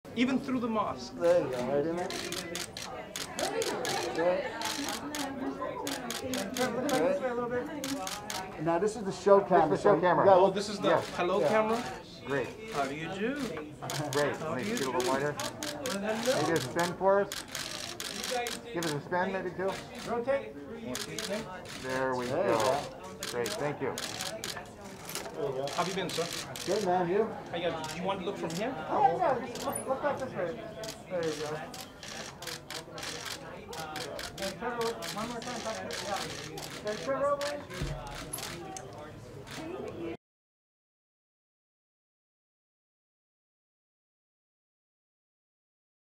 even through the mask. There you go, right in there. Good. Now this is the show camera. This is the show camera. Oh, this is the hello camera. Great. How do you do? Great. Let me get a little wider. Maybe a spin for us. Give us a spin, maybe too. Rotate. There we go. Great. Thank you. There you go. How have you been, sir? Good, man. You? Do you want to look from here? Oh, yeah. Just look up this way. There you go. Hey, Trevor, one more time. Back there. Yeah. Trevor, over.